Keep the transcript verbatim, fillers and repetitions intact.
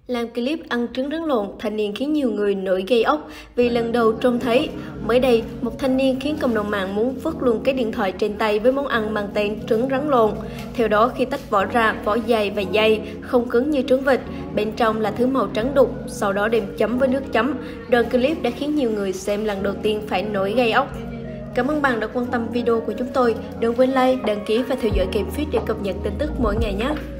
Làm clip ăn trứng rắn lộn, thanh niên khiến nhiều người nổi gai ốc vì lần đầu trông thấy. Mới đây, một thanh niên khiến cộng đồng mạng muốn vứt luôn cái điện thoại trên tay với món ăn mang tên trứng rắn lộn. Theo đó, khi tách vỏ ra, vỏ dày và dày, không cứng như trứng vịt, bên trong là thứ màu trắng đục, sau đó đem chấm với nước chấm. Đoạn clip đã khiến nhiều người xem lần đầu tiên phải nổi gai ốc. Cảm ơn bạn đã quan tâm video của chúng tôi. Đừng quên like, đăng ký và theo dõi kênh Feed để cập nhật tin tức mỗi ngày nhé.